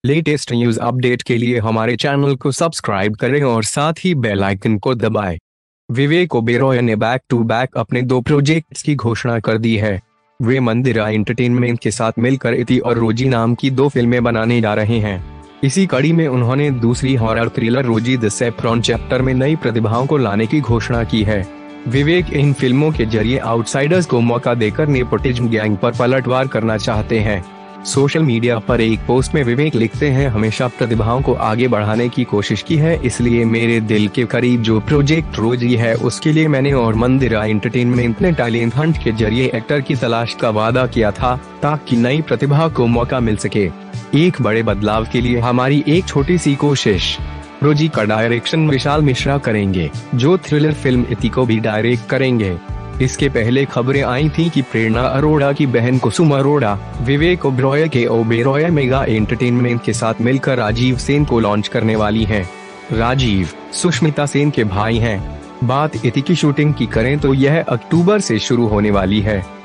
Latest news update के लिए हमारे चैनल को सब्सक्राइब करें और साथ ही बेल आइकन को दबाएं। विवेक ओबेरॉय ने बैक टू बैक अपने 2 प्रोजेक्ट्स की घोषणा कर दी है। वे मंदिरा एंटरटेनमेंट के साथ मिलकर इति और रोजी नाम की 2 फिल्में बनाने जा रहे हैं। इसी कड़ी में उन्होंने दूसरी horror thriller Rosie the saffron chapter में नई प्रतिभाओं को लाने की घोषणा की है। विवेक इन फिल्मों के जरिए आउटसाइडर्स को मौका देकर नेपोटिज्म गैंग पर पलटवार करना चाहते हैं। सोशल मीडिया पर एक पोस्ट में विवेक लिखते हैं, हमेशा प्रतिभाओं को आगे बढ़ाने की कोशिश की है, इसलिए मेरे दिल के करीब जो प्रोजेक्ट रोजी है उसके लिए मैंने और मंदिरा एंटरटेनमेंट ने टैलेंट हंट के जरिए एक्टर की तलाश का वादा किया था ताकि नई प्रतिभा को मौका मिल सके। एक बड़े बदलाव के लिए हमारी एक छोटी सी कोशिश। रोजी का डायरेक्शन विशाल मिश्रा करेंगे, जो थ्रिलर फिल्म इति को भी डायरेक्ट करेंगे। इसके पहले खबरें आई थीं कि प्रेरणा अरोड़ा की बहन कुसुम अरोड़ा विवेक ओबेरॉय के ओबेरॉय मेगा एंटरटेनमेंट के साथ मिलकर राजीव सेन को लॉन्च करने वाली हैं। राजीव सुष्मिता सेन के भाई हैं। बात इति की शूटिंग की करें तो यह अक्टूबर से शुरू होने वाली है।